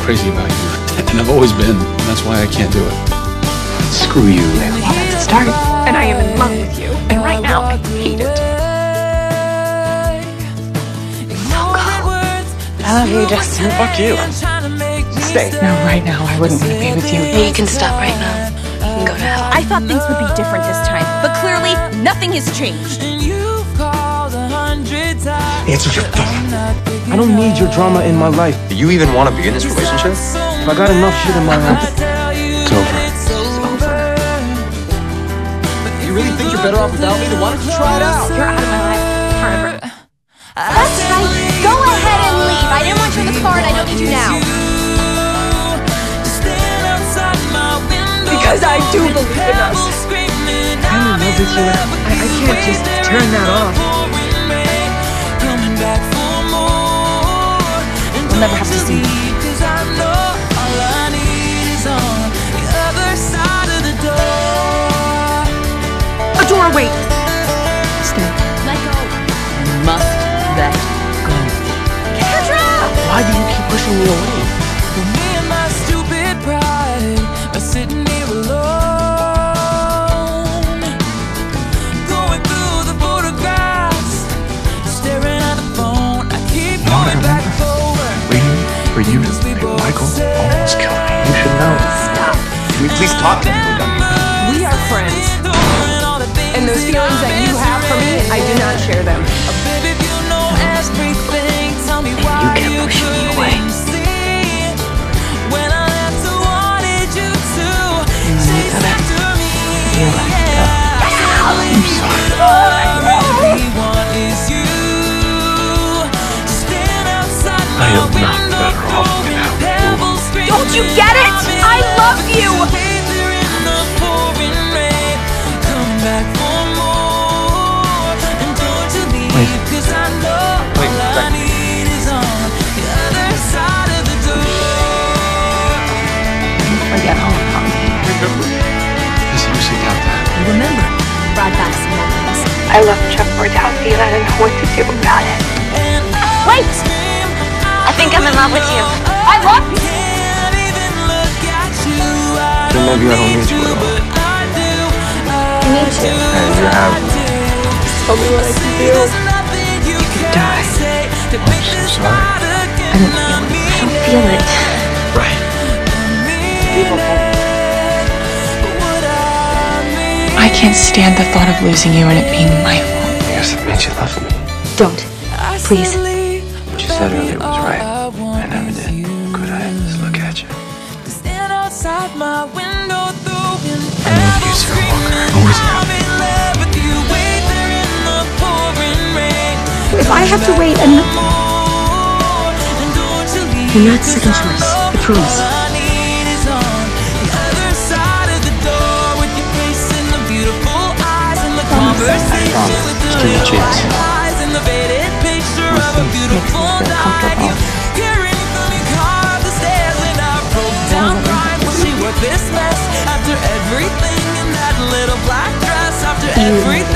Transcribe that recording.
crazy about you. And I've always been. And that's why I can't do it. Screw you. Well, that's a start. And I am in love with you. And right now, I hate it. I love you, Justin. Fuck you. Stay. No, right now, I wouldn't want to be with you. You can stop right now. You can go to hell. I thought things would be different this time, but clearly nothing has changed. Answer your phone. I don't need your drama in my life. Do you even want to be in this relationship? If I got enough shit in my life, it's over. You really think you're better off without me? Then why don't you try it out? You're out of my life forever. That's right. Go ahead and leave. I didn't want you in the car, and I don't need you now. Because I do believe in us. I'm in love with you. I can't just turn that off. We'll never have to see you. A door, wait. Stay. Let go. You must let go. Kendra! Why do you keep pushing me away? Me and my stupid pride are sitting here alone, going through the photographs, staring at the phone. I keep going back forward. Waiting for you to make Michael almost kill me. You should know. Stop. Can we please talk to me? We are friends. And those feelings that you have for me, I do not share them. Baby, if you know everything, tell me why You kept pushing me away. When I left, I wanted you to chase after me. You let me go. I'm sorry. All I really want is you. Stand outside my I am not window, better off throwing without pebbles, screaming Don't you get it? I love you! There in the pouring rain. Come back for more. And don't you leave, Wait. 'cause I know all I need is on the other side of the door. Forget all about me. Remember? As you seek out that. You remember? Brought back some memories. I love Chuck Bordowski and I don't know what to do about it. Wait! I think I'm in love with you. I love you! Then maybe I don't need you at all. You need to. And you have me. Tell me what I can do. You could die. I'm so sorry. I don't feel it. I don't feel it. Right. I can't stand the thought of losing you and it being my fault. I guess that means you love me. Don't. Please. What you said earlier was right. I never did. Could I just look at you? Stand outside my window, throwing I love you, Sarah Walker. Always have. I'm in love with you. Wait there in the pouring rain. If I have to wait another... And don't you leave, You're not second choice. I promise. all I need is on the other side of the door, with your face and the beautiful eyes and the conversation with the Just give me a little chance. white eyes and the faded picture of a beautiful night. You hearing from your car up the stairs and I broke down crying. Was she worth this mess? After everything in that little black dress, after everything